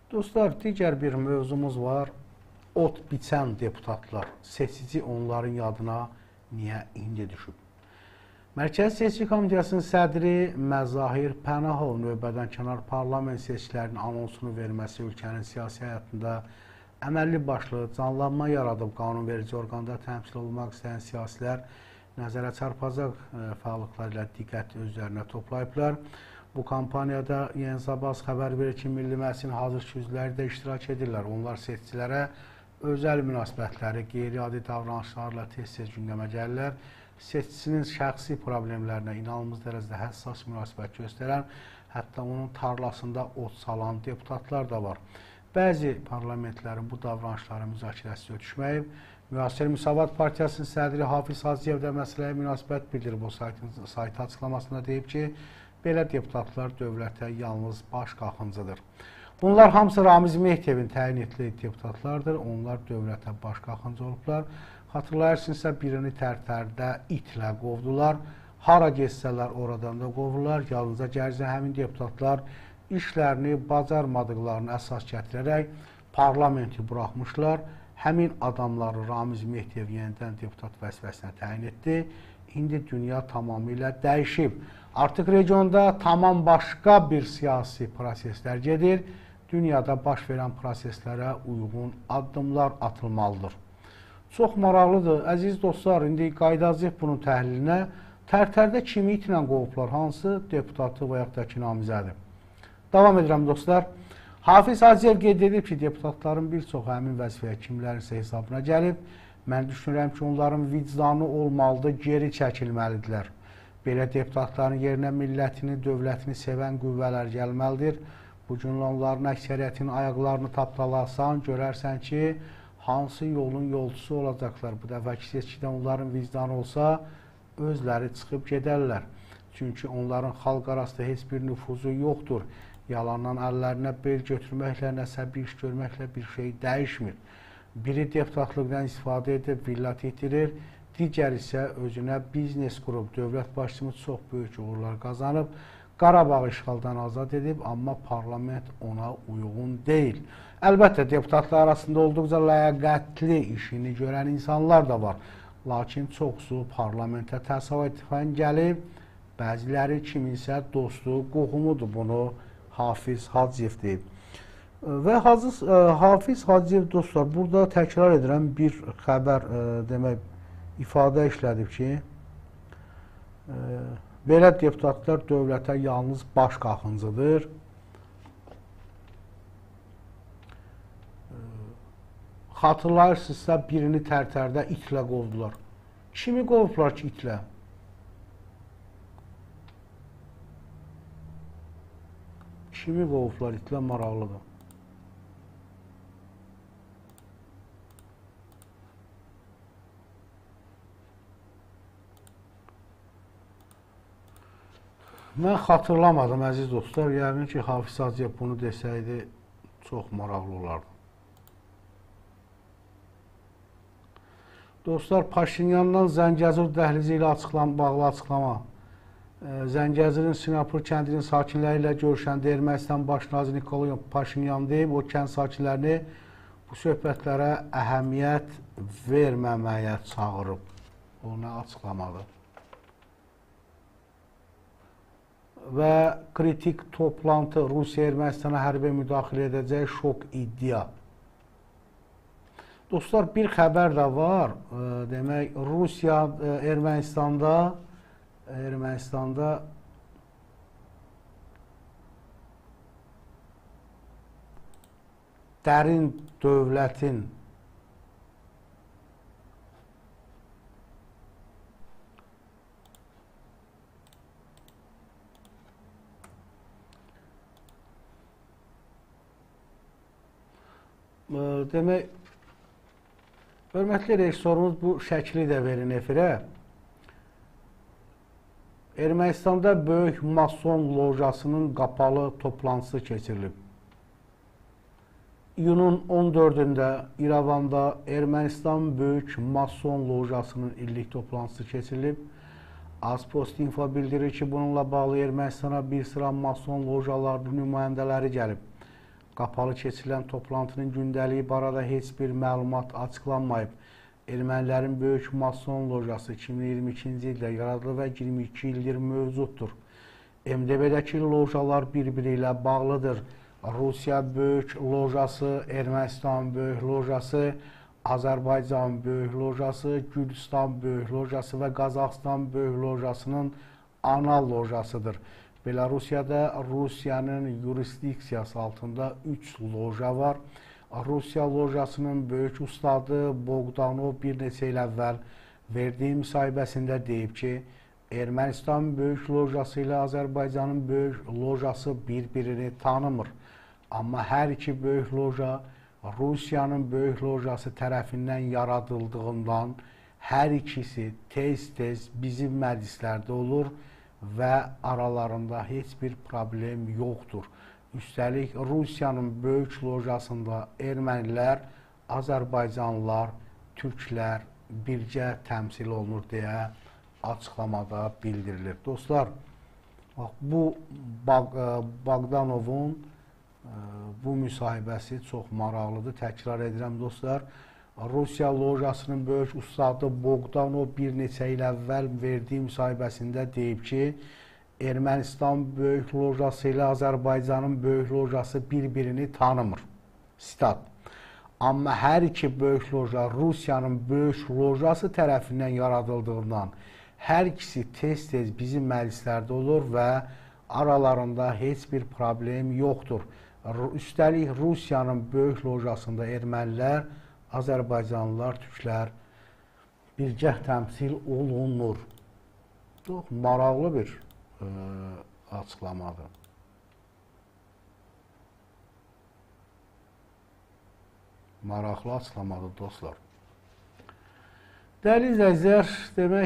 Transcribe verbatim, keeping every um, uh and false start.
Dostlar, digər bir mövzumuz var. Ot biçən deputatlar. Seçici onların yadına niyə indi düşüb? Mərkəzi Seçki Komitəsinin sədri Məzahir Pənahov növbədən kənar parlament seçkilərinin anonsunu verməsi ölkənin siyasi həyatında əməlli başlı canlanma yaradıb. Qanunverici orqanda təmsil olmaq istəyən siyasilər nəzərə çarpacaq fəallıqlar ilə diqqət özlərinə toplayıblar. Bu kampaniyada Yeni Sabah xəbər verir ki, Milli Məclisin hazırki üzvləri də iştirak edirlər. Onlar seçicilərə özəl münasibətləri, qeyri-adi davranışlarla tez-tez gündəmə gəlirlər. Seçicinin şəxsi problemlərinə inanılmaz dərəcədə həssas münasibət göstərən, hətta onun tarlasında ot salan deputatlar da var. Bəzi parlamentlərin bu davranışları müzakirəsi ötüşməyib. Müasir Müsavat Partiyasının sədri Hafiz Hacıyev də məsələyə münasibət bildirib. O sayt açıqlamasında deyib ki, belə deputatlar dövlətə yalnız baş qalxıncıdır. Bunlar hamısı Ramiz Mehdiyevin təyin etdiyi deputatlardır. Onlar dövlətə baş qalxıncı olublar. Xatırlayırsınızsa birini tərtərdə itlə qovdular. Hara geçsələr oradan da qovurlar. Yalnızca gərizə həmin deputatlar işlərini bacarmadıqlarını əsas gətirərək parlamenti buraxmışlar. Həmin adamları Ramiz Mehdiyev yenidən deputat vəzifəsinə təyin etdi. İndi dünya tamamilə dəyişib. Artıq regionda tamam başqa bir siyasi proseslər gedir. Dünyada baş verən proseslərə uyğun addımlar atılmalıdır. Çox maraqlıdır. Əziz dostlar, indi qayıdacaq bunun təhlilinə. Tərtərdə kimi itlə qovublar, hansı deputatı və yaxud da ki, namizədir. Davam edirəm dostlar. Hafiz Hacıyev qeyd edib ki, deputatların bir çox həmin vəzifəyə kimlərinsə hesabına gəlib. Mən düşünürəm ki, onların vicdanı olmalıdır, geri çəkilməlidirlər. Belə deputatların yerinə millətini, dövlətini sevən qüvvələr gəlməlidir. Bu gün onların əksəriyyətinin ayaqlarını tapdalasan, görərsən ki, hansı yolun yolcusu olacaqlar. Bu dəfəki seçkidə onların vicdanı olsa, özləri çıxıb gedərlər. Çünki onların xalq arasında heç bir nüfuzu yoxdur. Yalandan əllərinə bel götürməklə, nəsə bir iş görməklə bir şey dəyişmir. Biri deputatlıqdan istifadə edib, villət itirir, digər isə özünə biznes qurub, dövlət başçımız çox böyük uğurlar qazanıb, Qarabağ işğaldan azad edib, amma parlament ona uyğun deyil. Əlbəttə, deputatlar arasında olduqca ləyaqətli işini görən insanlar da var. Lakin çoxsu parlamentə təsadüfən gəlib, bəziləri kiminsə dostu, qohumudur, bunu Hafiz Hacıyev deyib. Və Hafiz Hacıyev dostlar, burada təkrar edirəm bir xəbər demək, ifadə işlədib ki, belə deputatlar dövlətə yalnız baş qalxıncıdır. Xatırlayırsınızsa birini tərtərdə itlə qovdular. Kimi qovdular ki itlə? Kimi qovdular itlə maraqlıdır. Mən xatırlamadım, əziz dostlar. Yəqin ki, Hafiz Hacıyev bunu desəydi, çox maraqlı olardı. Dostlar, Paşinyandan Zəngəzur dəhlizi ilə açıqlan, bağlı açıqlama. Zəngəzurin Sinapur kəndinin sakinləri ilə görüşəndə Ermənistan baş naziri Nikol Paşinyan deyib, o kənd sakinlərini bu söhbətlərə əhəmiyyət verməməyə çağırıb. O nə açıqlamadır? Və kritik toplantı Rusiya Ermənistana hərbi müdaxilə edəcək şok iddia. Dostlar, bir xəbər də var. Demək, Rusiya Ermənistanda Ermənistanda dərin dövlətin demək, hörmətli rejissorumuz bu şəkli də verin efirə. Ermənistanda böyük mason lojasının qapalı toplantısı keçirilib. İyunun on dördündə İrəvanda Ermənistan böyük mason lojasının illik toplantısı keçirilib. Azpost info bildirir ki, bununla bağlı Ermənistana bir sıra mason lojalarının nümayəndələri gəlib. Qapalı keçirilən toplantının gündəliyi barədə heç bir məlumat açıqlanmayıb. Ermənilərin Böyük Mason Lojası iki min iyirmi ikinci ildə yaradılıb və iyirmi iki ildir mövcuddur. M D B-dəki lojalar bir-biri ilə bağlıdır. Rusiya Böyük Lojası, Ermənistan Böyük Lojası, Azərbaycan Böyük Lojası, Gürcüstan Böyük Lojası və Qazaxıstan Böyük Lojasının ana lojasıdır. Belarusiyada Rusiyanın yurisdiksiyası altında üç loja var. Rusiya lojasının böyük ustadı Bogdanov bir neçə il əvvəl verdiyi müsahibəsində deyib ki, Ermənistan Böyük Lojası ilə Azərbaycanın Böyük Lojası bir-birini tanımır. Amma hər iki böyük loja Rusiyanın Böyük Lojası tərəfindən yaradıldığından hər ikisi tez-tez bizim məclislərdə olur və aralarında heç bir problem yoxdur. Üstəlik, Rusiyanın Böyük Lojasında ermənilər, Azərbaycanlılar, türklər birgə təmsil olunur deyə açıqlamada bildirilir. Dostlar, bu Bogdanovun bu müsahibəsi çox maraqlıdır. Təkrar edirəm dostlar. Rusiya lojasının böyük ustadı Bogdanov bir neçə il əvvəl verdiyi müsahibəsində deyib ki, Ermənistan Böyük Lojası ilə Azərbaycanın Böyük Lojası bir-birini tanımır. Sitat. Amma hər iki böyük loja Rusiyanın Böyük Lojası tərəfindən yaradıldığından hər ikisi tez-tez bizim məclislərdə olur və aralarında heç bir problem yoxdur. Üstəlik, Rusiyanın Böyük Lojasında ermənilər, Azərbaycanlılar, türklər birgə təmsil olunur. Çox maraqlı bir e, açıqlamadır. Maraqlı açıqlamadır dostlar. Dəyərli izləyicilər, demək